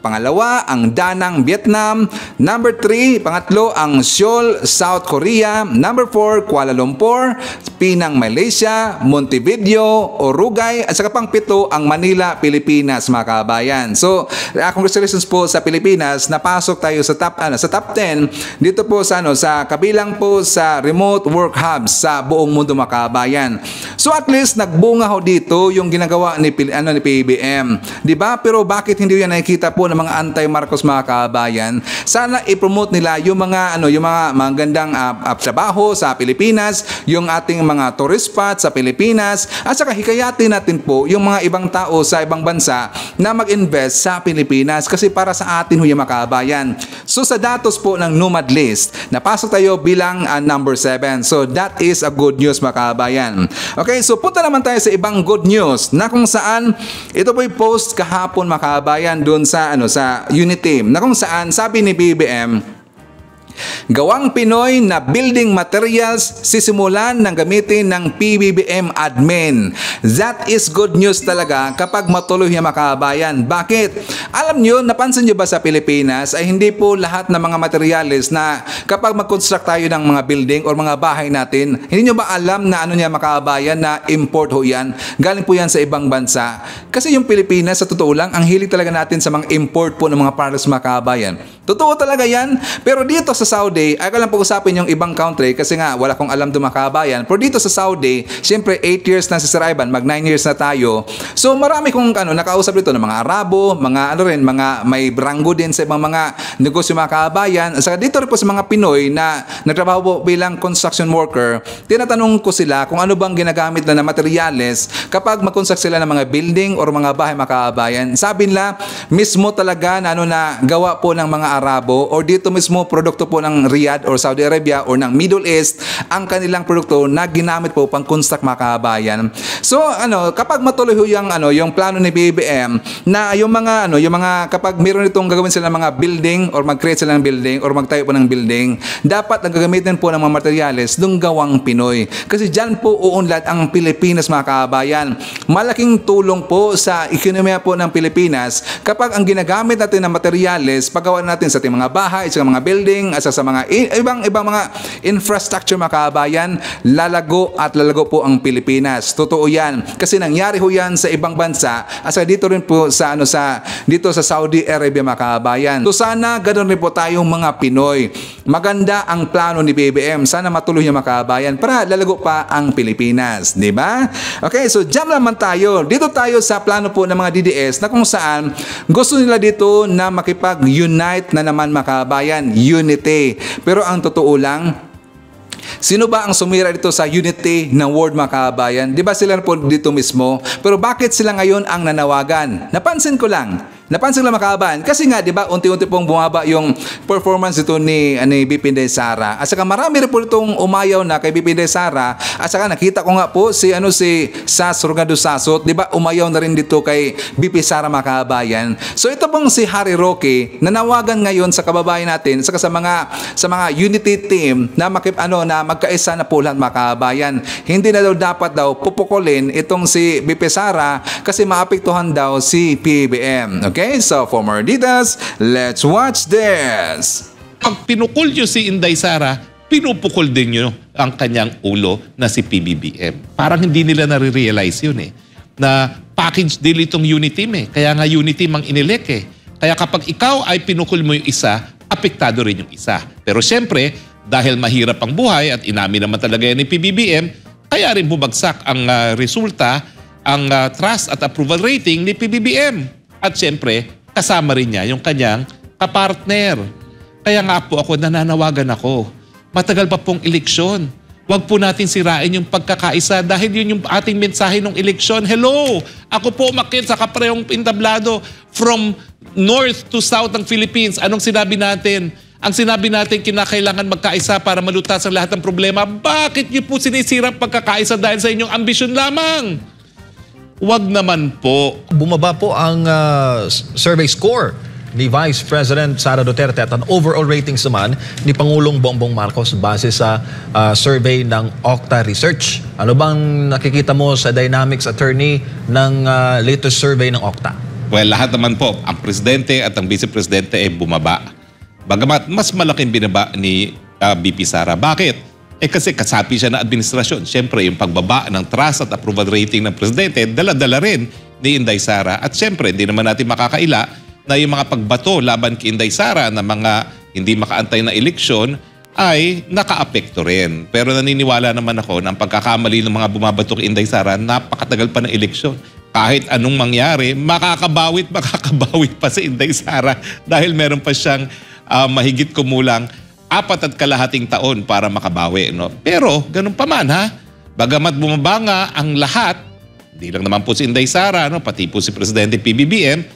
[SPEAKER 1] pangalawa ang Da Nang, Vietnam. Number three, pangatlo ang Seoul, South Korea. Number four, Kuala Lumpur, Penang, Malaysia. Montevideo, Uruguay. At saka pang pito ang Manila, Pilipinas, mga kabayan. So, uh, congratulations po sa Pilipinas. Napasok tayo sa top, ano, sa top ten dito po sa, ano, sa kabilang po sa remote work hubs sa buong mundo, mga kabayan. So at least nagbunga ho dito yung ginagawa ni, ano, ni P B M. Diba? Pero bakit hindi yan nakikita po ng mga anti-Marcos, mga kabayan? Sana i-promote nila yung mga, ano, yung mga magandang uh, uh, trabaho sa Pilipinas, yung ating mga tourist spots sa Pilipinas, at saka hikayatin natin po yung mga ibang tao sa ibang bansa na mag-invest sa Pilipinas kasi para sa atin ho yung, mga kabayan. So sa datos po ng Nomad List, napasok tayo bilang uh, number seven. So that is a good news, mga kabayan. Okay, so punta naman tayo sa ibang good news na kung saan ito po'y post kahapon, mga kabayan, doon sa, ano, sa Unity, na kung saan sabi ni B B M, gawang Pinoy na building materials sisimulan ng gamitin ng P B B M admin. That is good news talaga kapag matuloy yung, mga kabayan. Bakit? Alam nyo, napansin nyo ba sa Pilipinas ay hindi po lahat ng mga materials na kapag mag-construct tayo ng mga building or mga bahay natin, hindi nyo ba alam na ano niya, mga kabayan, na import ho yan? Galing po yan sa ibang bansa. Kasi yung Pilipinas, sa totoo lang, ang hilig talaga natin sa mga import po ng mga products, mga kabayan. Totoo talaga yan. Pero dito sa Saudi, ay ko lang pag-usapin yung ibang country kasi nga wala kong alam doon, mga kabayan. Pero dito sa Saudi, syempre eight years na si Sir Ivan, mag nine years na tayo. So marami kong, ano, nakausap dito ng mga Arabo, mga ano rin, mga may brango din sa ibang mga negosyo, mga kabayan. Saka dito rin po sa mga Pinoy na nagtrabaho po bilang construction worker, tinatanong ko sila kung ano bang ginagamit na na materyales kapag mag-construct sila ng mga building or mga bahay, mga kabayan. Sabi nila, mismo talaga na, ano, na gawa po ng mga Arabo or dito mismo produkto po ng Riyadh or Saudi Arabia or ng Middle East ang kanilang produkto na ginamit po pang construct, mga kabayan. So ano, kapag matuloy ho yung, ano, yung plano ni B B M na yung mga, ano, yung mga kapag meron itong gagawin sila ng mga building or mag-create sila ng building or magtayo po ng building, dapat ang gagamitin po ng mga materyales dong gawang Pinoy. Kasi dyan po uunlad ang Pilipinas, mga kabayan. Malaking tulong po sa ekonomiya po ng Pilipinas kapag ang ginagamit natin ng materyales paggawa natin sa ating mga bahay, sa mga building, at sa mga ibang ibang mga infrastructure, mga kabayan, lalago at lalago po ang Pilipinas. Totoo yan. Kasi nangyari ho yan sa ibang bansa at sa dito rin po sa, ano, sa dito sa Saudi Arabia, mga kabayan. So sana ganoon rin po tayong mga Pinoy. Maganda ang plano ni B B M. Sana matuloy yung, mga kabayan, para lalago pa ang Pilipinas. Di ba? Okay, so jump naman tayo. Dito tayo sa plano po ng mga D D S na kung saan gusto nila dito na makipag-unite na naman, mga kabayan. Unity. Pero ang totoo lang, sino ba ang sumira dito sa unity ng world, mga kabayan? Di ba sila po dito mismo? Pero bakit sila ngayon ang nanawagan? Napansin ko lang. Napansin lang, mga kabayan, kasi nga, di ba, unti-unti pong bumaba yung performance ito ni, ni B P Inday Sara. At saka marami rin po itong umayaw na kay B P Inday Sara. At saka nakita ko nga po si, ano, si Sas Rugado Sasot, di ba, umayaw na rin dito kay B P Sara, mga kabayan. So ito pong si Harry Roque, nanawagan ngayon sa kababayan natin, saka sa mga, sa mga unity team na, makip, ano, na magkaisa na po lahat, mga kabayan. Hindi na daw dapat daw pupukulin itong si B P Sara kasi maapektuhan daw si P B M. Okay? Okay, so for more details, let's watch this.
[SPEAKER 21] Pag pinukul nyo si Inday Sara, pinupukul din nyo ang kanyang ulo na si P B B M. Parang hindi nila nare-realize yun eh. Na package deal itong unity team eh. Kaya nga unity mang inilek eh. Kaya kapag ikaw ay pinukul mo yung isa, apektado rin yung isa. Pero syempre, dahil mahirap ang buhay at inamin naman talaga yan ni P B B M, kaya rin bumagsak ang uh, resulta, ang uh, trust at approval rating ni P B B M. At siyempre, kasama rin niya yung kanyang kapartner. Kaya nga po ako, nananawagan ako. Matagal pa pong eleksyon. Huwag po natin sirain yung pagkakaisa dahil yun yung ating mensahe ng eleksyon. Hello! Ako po umakyat sa kaparehong entablado from north to south ng Philippines. Anong sinabi natin? Ang sinabi natin, kinakailangan magkaisa para malutas ang lahat ng problema. Bakit niyo po sinisira ang pagkakaisa dahil sa inyong ambisyon lamang? Huwag naman po.
[SPEAKER 22] Bumaba po ang uh, survey score ni Vice President Sara Duterte at ang overall ratings naman ni Pangulong Bongbong Marcos base sa uh, survey ng Okta Research. Ano bang nakikita mo sa dynamics, attorney, ng uh, latest survey ng Okta?
[SPEAKER 21] Well, lahat naman po, ang presidente at ang vice-presidente ay bumaba. Bagamat mas malaking binaba ni uh, V P Sara. Bakit? Eh kasi kasapi siya ng administrasyon. Siyempre, yung pagbaba ng trust at approval rating ng presidente, dala-dala rin ni Inday Sara. At siyempre, hindi naman natin makakaila na yung mga pagbato laban kay Inday Sara na mga hindi makaantay na eleksyon ay nakaapekto rin. Pero naniniwala naman ako na ang pagkakamali ng mga bumabato kay Inday Sara, napakatagal pa ng eleksyon. Kahit anong mangyari, makakabawit, makakabawit pa si Inday Sara dahil meron pa siyang uh, mahigit kumulang apat at kalahating taon para makabawi. No? Pero, ganun pa man ha, bagamat bumaba nga ang lahat, hindi lang naman po si Inday Sara, no? Pati po si Presidente P B B M,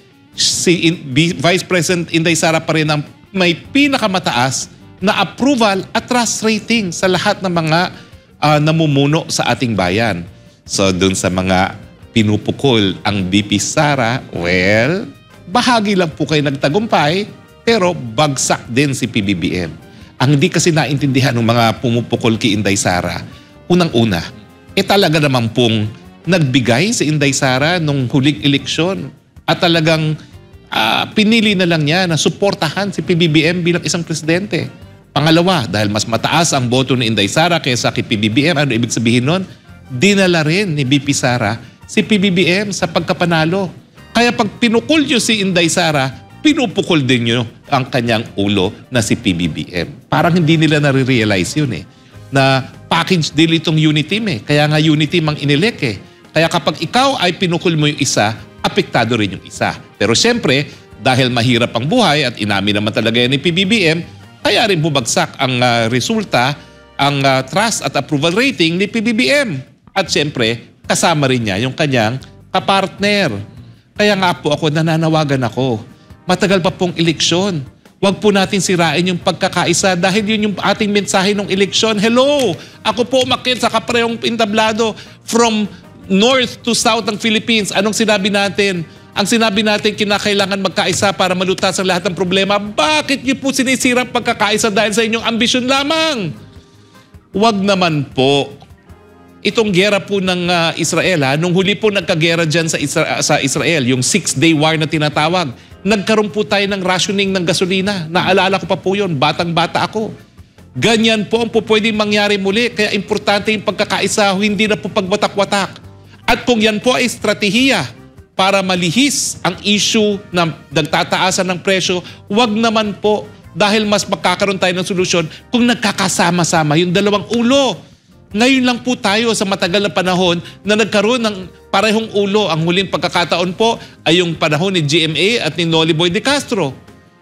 [SPEAKER 21] si In Vice President Inday Sara pa rin ang may pinakamataas na approval at trust rating sa lahat ng mga uh, namumuno sa ating bayan. So, dun sa mga pinupukol ang V P Sara, well, bahagi lang po kayo nagtagumpay, pero bagsak din si P B B M. Ang hindi kasi naintindihan ng mga pumupukol kay Inday Sara, unang-una, eh talaga naman pong nagbigay si Inday Sara nung huling eleksyon at talagang uh, pinili na lang niya na suportahan si P B B M bilang isang presidente. Pangalawa, dahil mas mataas ang boto ni Inday Sara kaysa kay P B B M, ano ibig sabihin nun? Dinala rin ni V P Sara si P B B M sa pagkapanalo. Kaya pag pinukol niyo si Inday Sara, pinupukol din nyo ang kanyang ulo na si P B B M. Parang hindi nila nare-realize yun eh. Na package deal itong Uniteam eh. Kaya nga Uniteam ang inilek eh. Kaya kapag ikaw ay pinukol mo yung isa, apektado rin yung isa. Pero siyempre, dahil mahirap ang buhay at inamin naman talaga yan ni P B B M, kaya rin bumagsak ang uh, resulta, ang uh, trust at approval rating ni P B B M. At siyempre, kasama rin niya yung kanyang kapartner. Kaya nga po ako, nananawagan ako. Matagal pa pong eleksyon. Huwag po natin sirain yung pagkakaisa dahil yun yung ating mensahe ng eleksyon. Hello! Ako po umakyat sa kaparehong entablado from north to south ng Philippines. Anong sinabi natin? Ang sinabi natin, kinakailangan magkaisa para malutas ang lahat ng problema. Bakit niyo po sinisira ang pagkakaisa dahil sa inyong ambisyon lamang? Huwag naman po. Itong gera po ng uh, Israel, ha? Nung huli po nagkagera dyan sa, Isra sa Israel, yung six-day war na tinatawag, nagkaroon po tayo ng rationing ng gasolina. Naalala ko pa po yun, batang-bata ako. Ganyan po ang po pwedeng mangyari muli. Kaya importante yung pagkakaisa, hindi na po pagwatak-watak. At kung yan po ay estratehiya para malihis ang issue na nagtataasan ng presyo, wag naman po dahil mas magkakaroon tayo ng solusyon kung nagkakasama-sama yung dalawang ulo. Ngayon lang po tayo sa matagal na panahon na nagkaroon ng parehong ulo. Ang huling pagkakataon po ay yung panahon ni G M A at ni Noli Boy de Castro.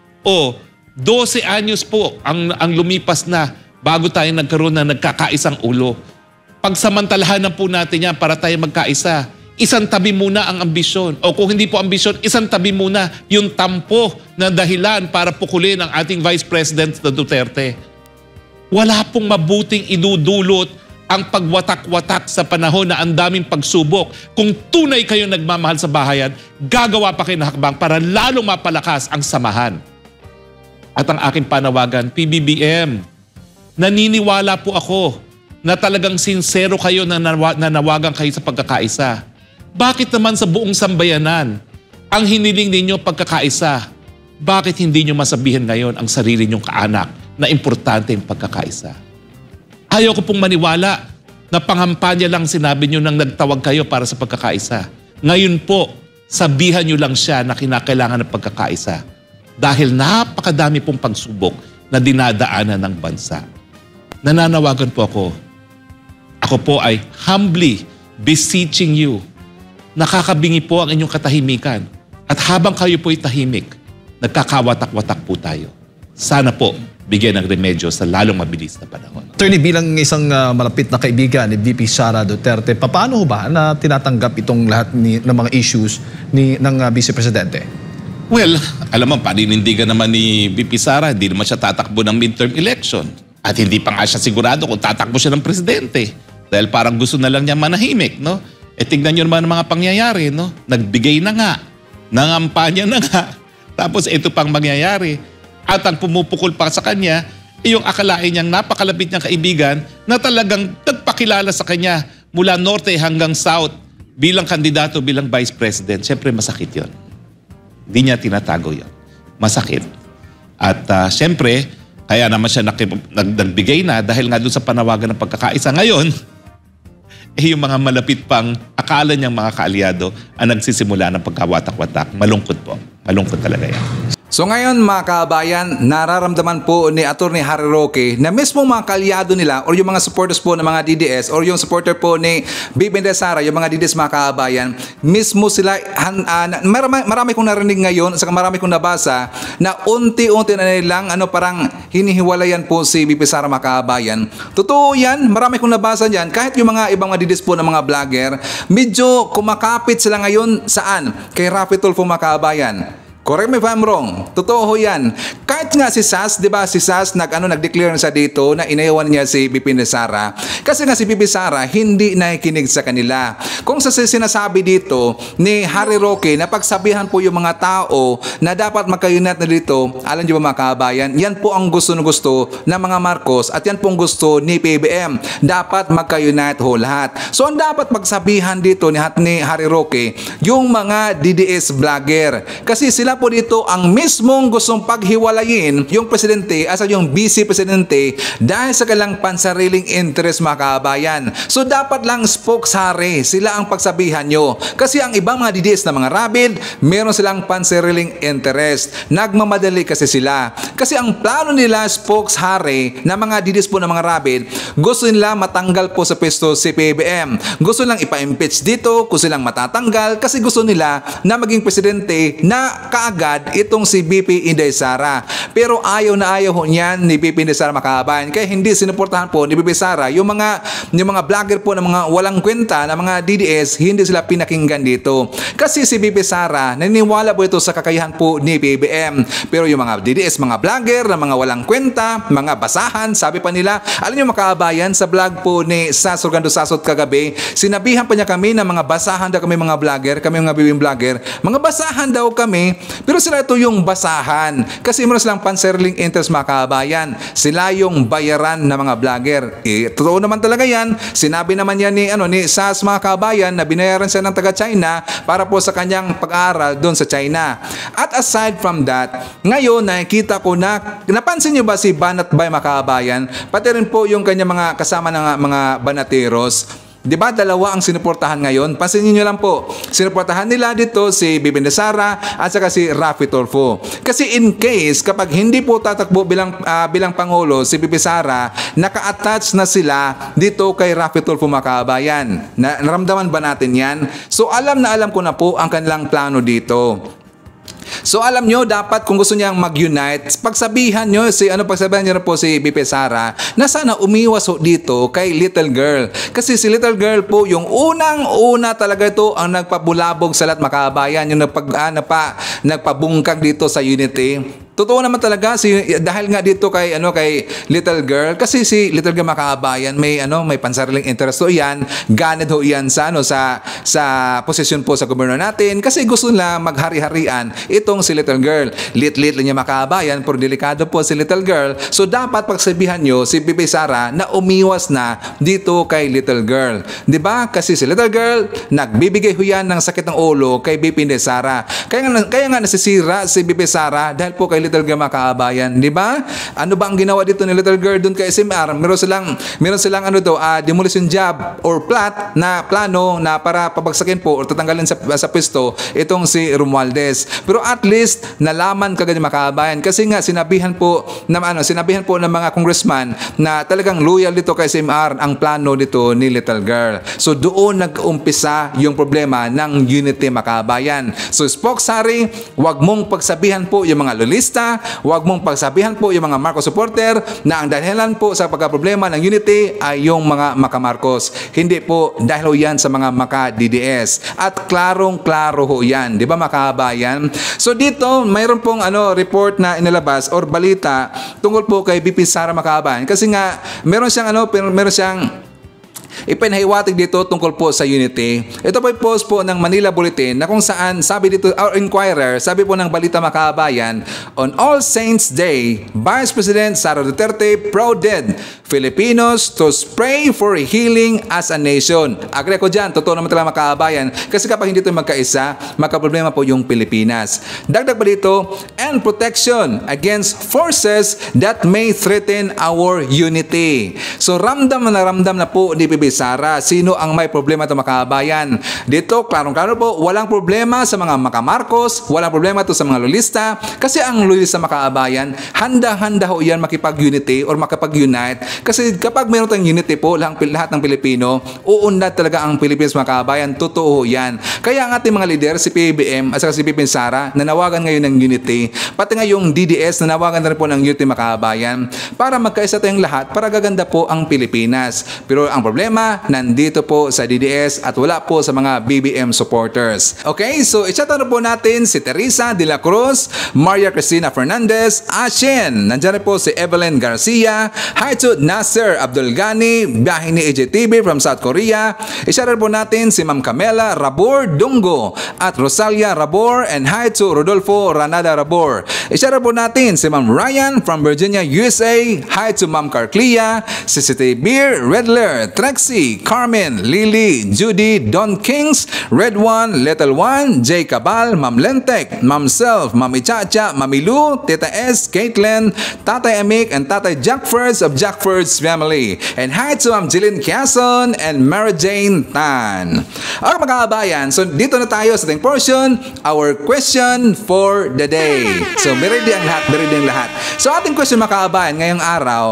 [SPEAKER 21] O, dose anyos po ang, ang lumipas na bago tayo nagkaroon ng nagkakaisang ulo. Pagsamantalahan na po natin yan para tayo magkaisa. Isang tabi muna ang ambisyon. O kung hindi po ambisyon, isang tabi muna yung tampo na dahilan para pukulin ang ating Vice President na Duterte. Wala pong mabuting idudulot ang pagwatak-watak sa panahon na ang daming pagsubok. Kung tunay kayo nagmamahal sa bahayan, gagawa pa kayo ng hakbang para lalong mapalakas ang samahan. At ang aking panawagan, P B B M, naniniwala po ako na talagang sincero kayo na nanawagan kayo sa pagkakaisa. Bakit naman sa buong sambayanan ang hiniling ninyo pagkakaisa? Bakit hindi nyo masabihin ngayon ang sarili nyong kaanak na importante yung pagkakaisa? Ayaw ko pong maniwala na pangampanya lang sinabi nyo nang nagtawag kayo para sa pagkakaisa. Ngayon po, sabihan nyo lang siya na kinakailangan ng pagkakaisa. Dahil napakadami pong pagsubok na dinadaanan ng bansa. Nananawagan po ako. Ako po ay humbly beseeching you. Nakakabingi po ang inyong katahimikan. At habang kayo po'y tahimik, nagkakawatak-watak po tayo. Sana po, bigyan ng remedyo sa lalong mabilis na panahon.
[SPEAKER 22] Attorney, bilang isang uh, malapit na kaibigan ni V P Sara Duterte, paano ba na tinatanggap itong lahat ni, ng mga issues ni, ng uh, Vice Presidente?
[SPEAKER 21] Well, alam mo, paninindigan naman ni V P Sara, hindi naman siya tatakbo ng midterm election. At hindi pa nga siya sigurado kung tatakbo siya ng presidente. Dahil parang gusto na lang niya manahimik, no? E tignan niyo naman ang mga pangyayari, no? Nagbigay na nga, nangampanya na nga. Tapos ito pang mangyayari. At ang pumupukol pa sa kanya, yung akalain niyang napakalapit niyang kaibigan na talagang nagpakilala sa kanya mula norte hanggang south bilang kandidato, bilang vice president. Siyempre masakit yun. Hindi niya tinatago yan. Masakit. At uh, siyempre, kaya naman siya nakip- nag- nagbigay na dahil nga doon sa panawagan ng pagkakaisa. Ngayon, eh yung mga malapit pang akala niyang mga kaalyado ang nagsisimula ng pagkawatak-watak. Malungkot po. Malungkot talaga yan.
[SPEAKER 1] So ngayon mga kabayan, nararamdaman po ni Atty. Harry Roque na mismo mga kaalyado nila or yung mga supporters po ng mga D D S or yung supporter po ni Bibi Inday Sara, yung mga D D S mga kabayan, mismo sila, uh, marami, marami kong narinig ngayon, saka marami kong nabasa na unti-unti na nilang ano, parang hinihiwalayan po si Bibi Sara mga kabayan. Totoo yan, marami kong nabasa dyan, kahit yung mga ibang mga D D S po ng mga vlogger, medyo kumakapit sila ngayon saan? Kay Raffy Tulfo mga kabayan. Correct me if I'm wrong. Totoo ho yan. Kahit nga si Sas, di ba si Sas nag, ano, nag-declare na siya dito na inayawan niya si Bibi Inday Sara. Kasi nga si Bibi Sara hindi nakikinig sa kanila. Kung sa sinasabi dito ni Harry Roque na pagsabihan po yung mga tao na dapat magkayunat na dito, alam niyo ba mga kabayan, yan po ang gusto na gusto ng mga Marcos at yan po ang gusto ni P B M. Dapat magkayunat ho lahat. So ang dapat magsabihan dito ni, ni Harry Roque yung mga D D S vlogger. Kasi sila po dito ang mismong gustong paghiwalayin yung presidente asa yung vice presidente dahil sa kanilang pansariling interest mga kabayan. So dapat lang spokesari sila ang pagsabihan nyo. Kasi ang ibang mga D D S na mga rabid, meron silang pansariling interest. Nagmamadali kasi sila. Kasi ang plano nila spokesari na mga D D S po ng mga rabid, gusto nila matanggal po sa pwesto si P B M. Gusto nilang ipa-impeach dito, gusto nilang matatanggal kasi gusto nila na maging presidente na kaagad itong si B P Inday Sara. Pero ayaw na ayaw ho niyan ni B P Inday Sara makabayan. Kaya hindi sinuportahan po ni B P Sara yung mga, yung mga vlogger po ng mga walang kwenta na mga D D S, hindi sila pinakinggan dito. Kasi si B P Sara, naniniwala po ito sa kakayahan po ni P B M. Pero yung mga D D S, mga vlogger na mga walang kwenta, mga basahan, sabi pa nila, alam niyo makabayan, sa vlog po ni Sas Orgando Sasot kagabi, sinabihan pa niya kami na mga basahan daw kami mga vlogger, kami mga bibing vlogger, mga basahan daw kami. Pero sila ito yung basahan. Kasi meron silang pansariling interest mga kabayan. Sila yung bayaran ng mga vlogger. Eh, totoo naman talaga yan. Sinabi naman yan ni, ano, ni Sas mga kabayan na binayaran siya ng taga-China para po sa kanyang pag-aaral doon sa China. At aside from that, ngayon nakikita ko na, napansin nyo ba si Banat Bay mga kabayan? Pati rin po yung kanyang mga kasama ng mga banateros. Di ba dalawa ang sinuportahan ngayon? Pansinin nyo lang po. Sinuportahan nila dito si Bibi Inday Sara at saka si Raffy Tulfo. Kasi in case kapag hindi po tatakbo bilang uh, bilang pangulo si Bibi Sara, naka-attach na sila dito kay Raffy Tulfo mga kabayan. Na, naramdaman ba natin yan? So alam na alam ko na po ang kanilang plano dito. So alam nyo, dapat kung gusto niyang mag-unite, pagsabihan nyo, si, ano, pagsabihan nyo po si B P Sara na sana umiwas ho dito kay Little Girl. Kasi si Little Girl po, yung unang-una talaga ito ang nagpabulabog sa lahat makabayan, yung nagpag, ah, napa, nagpabungkag dito sa Unity. Totoo naman talaga si dahil nga dito kay ano kay Little Girl, kasi si Little Girl makabayan may ano may pansariling interest ho yan, ganid ho yan sa ano sa sa posisyon po sa gobyerno natin kasi gusto nila maghari-harian itong si Little Girl. Lit-lit lang niya makabayan, pero delikado po si Little Girl. So dapat pagsabihan nyo si B P Sara na umiwas na dito kay Little Girl. 'Di ba? Kasi si Little Girl nagbibigay ho yan ng sakit ng ulo kay B P Inday Sara. Kaya nga kaya nga nasisira si B P Sara dahil po kay Little Girl makabayan, di ba? Ano ba ang ginawa dito ni Little Girl doon kay S M R? Meron silang meron silang ano to, uh, demolition job or plot na plano na para pabagsakin po or tatanggalin sa sa pwesto itong si Romualdez. Pero at least nalaman kagad ni makabayan kasi nga sinabihan po na ano, sinabihan po ng mga congressman na talagang loyal dito kay S M R ang plano dito ni Little Girl. So doon nag-umpisa yung problema ng Unity makabayan. So spokesari, wag mong pagsabihan po yung mga lolista, huwag mong pagsabihan po yung mga Marcos supporter na ang dahilan po sa pagkaproblema ng Unity ay yung mga maka-Marcos. Hindi po dahil ho yan sa mga maka-D D S. At klarong-klaro ho yan. Di ba makabayan? So dito, mayroon pong ano, report na inilabas or balita tungkol po kay B P Sara makabayan. Kasi nga, meron siyang ano, meron siyang ipinahiwatig dito tungkol po sa unity. Ito po ay post po ng Manila Bulletin na kung saan sabi dito, our Inquirer, sabi po ng Balita Makabayan, on All Saints Day, Vice President Sara Duterte prodded Filipinos to pray for healing as a nation. Agree ko dyan, totoo naman talaga Makabayan, kasi kapag hindi ito magkaisa, magkaproblema po yung Pilipinas. Dagdag pa dito, and protection against forces that may threaten our unity. So ramdam na ramdam na po ni Bibi Sara sino ang may problema ito Makabayan. Dito, klarong-klaro po, walang problema sa mga Makamarcos, walang problema ito sa mga lulista, kasi ang lulista Makabayan, handa-handa ho yan makipag-unity or makipag-unite. Kasi kapag mayroon tayong unity po, lahat, lahat ng Pilipino, uunlad talaga ang Pilipinas Makabayan. Totoo yan. Kaya ang ating mga leader, si P B M at saka si Bibi Sara, nanawagan ngayon ng unity, pati nga yung D D S, nanawagan na rin po ng unity Makabayan, para magkaisa tayong lahat, para gaganda po ang Pilipinas. Pero ang problema, nandito po sa D D S at wala po sa mga B B M supporters. Okay, so i-chatter po natin si Teresa de la Cruz, Maria Cristina Fernandez, Ashen, nandiyan po si Evelyn Garcia, hi to Nasser Abdul Ghani, biyahe ni A J T V from South Korea. I-chatter po natin si Ma'am Camela Rabor Dungo at Rosalia Rabor, and hi to Rodolfo Ranada Rabor. I-chatter po natin si Ma'am Ryan from Virginia, U S A, hi to Ma'am Carclia, si City Beer, Redler, Trexie, Carmen, Lily, Judy, Don Kings, Red One, Little One, Jay Cabal, Ma'am Lentek, Ma'am Self, Ma'am Ichacha, Mami Lu, Tita S, Caitlin, Tatay Amik, and Tatay Jackfords of Jackfords family. And hi to Ma'am Jillian Quezon and Mary Jane Tan. Okay mga kabayan, so dito na tayo sa ating portion, our question for the day. So be ready ang lahat, be ready ang lahat. So ating question mga kabayan ngayong araw,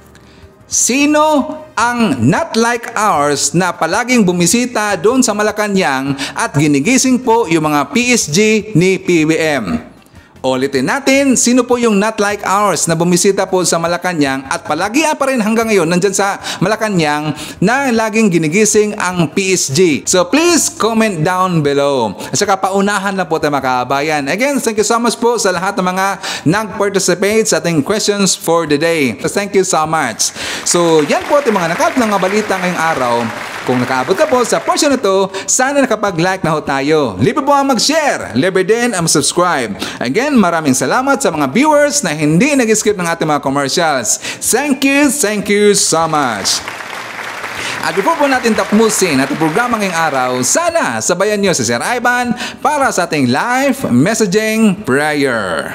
[SPEAKER 1] sino ang not like ours na palaging bumisita doon sa Malacanang at ginigising po yung mga P S G ni P B M? Ulitin natin, sino po yung not like ours na bumisita po sa Malacanang at palagi pa rin hanggang ngayon nandyan sa Malacanang na laging ginigising ang P S G. So please comment down below. At saka paunahan na po tayo mga kabayan. Again, thank you so much po sa lahat ng mga nag-participate sa ating questions for the day. Thank you so much. So yan po ating mga nakalap ng mga balita ngayong araw. Kung nakaabot ka po sa portion na to, sana nakapag-like na ho tayo. Libre po ang mag-share, libre din ang subscribe. Again, maraming salamat sa mga viewers na hindi nag-skip ng ating mga commercials. Thank you, thank you so much. At before po natin tapusin ating programa ngayong araw, sana sabayan nyo si Sir Ivan para sa ating live messaging prayer.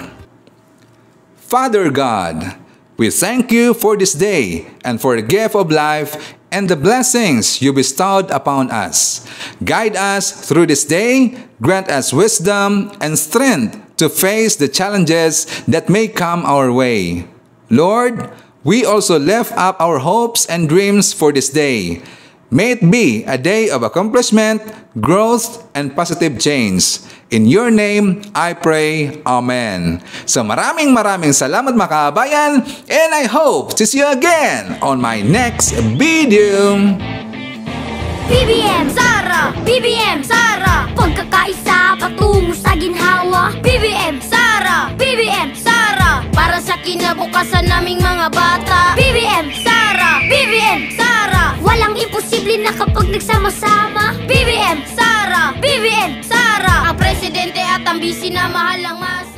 [SPEAKER 1] Father God, we thank you for this day and for the gift of life and the blessings you bestowed upon us. Guide us through this day, grant us wisdom and strength to face the challenges that may come our way. Lord, we also lift up our hopes and dreams for this day. May it be a day of accomplishment, growth, and positive change. In your name, I pray. Amen. So maraming maraming salamat mga kabayan, and I hope to see you again on my next video.
[SPEAKER 3] B B M Sara, B B M Sara, pagkakaisa patungo sa ginhawa. B B M Sara, B B M Sara, para sa kinabukasan naming mga bata. B B M Sara, B B M Sara, walang imposible na kapag nagsama-sama. B B M Sara, B B M Sara, ang presidente at ang bisi na mahal ang mas.